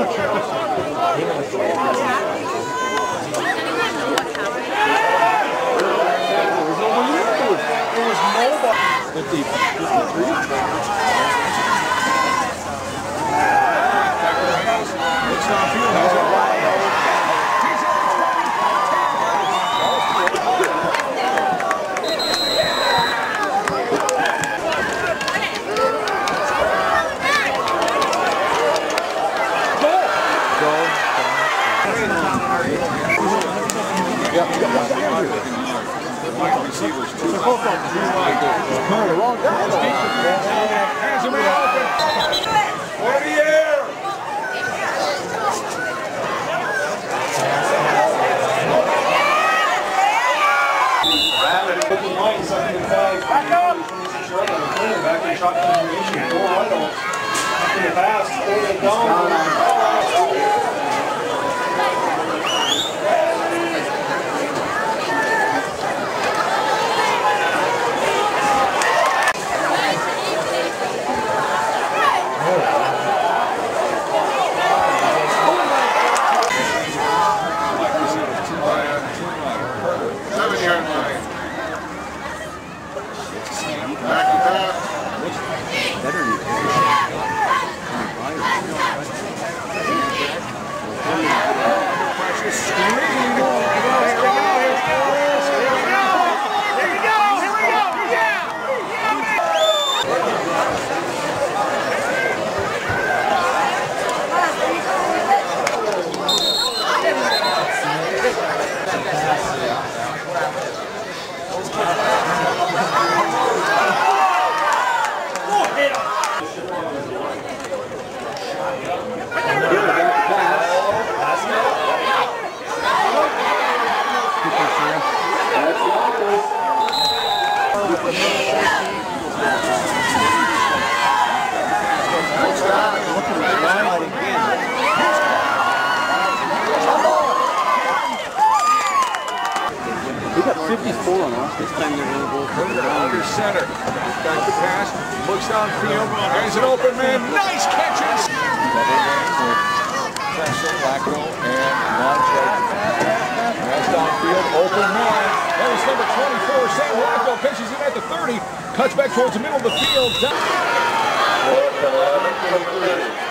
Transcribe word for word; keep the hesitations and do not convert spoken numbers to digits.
fifty, fifty-three. fifty-four on us. This time they're going to go for the under center. Back to pass. Looks downfield. There's an open man. Nice catches. Flacco and Montre. Pass downfield. Open man. There's number twenty-four. Sam Flacco pitches it at the thirty. Cuts back towards the middle of the field. Down.